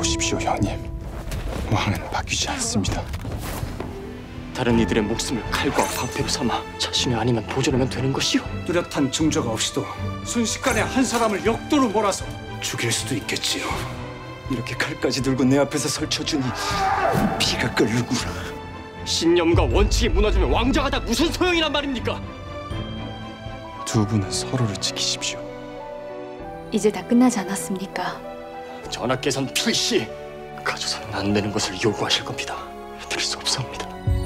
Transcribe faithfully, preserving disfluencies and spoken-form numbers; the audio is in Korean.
오십시오, 형님. 왕은 바뀌지 않습니다. 다른 이들의 목숨을 칼과 방패로 삼아 자신이 아니면 도전하면 되는 것이요. 뚜렷한 증거가 없이도 순식간에 한 사람을 역도로 몰아서 죽일 수도 있겠지요. 이렇게 칼까지 들고 내 앞에서 설쳐주니 피가 끓는구나. 신념과 원칙이 무너지면 왕자가 다 무슨 소용이란 말입니까? 두 분은 서로를 지키십시오. 이제 다 끝나지 않았습니까? 전하께서는 필시 가져서는 안 되는 것을 요구하실 겁니다. 드릴 수 없사옵니다.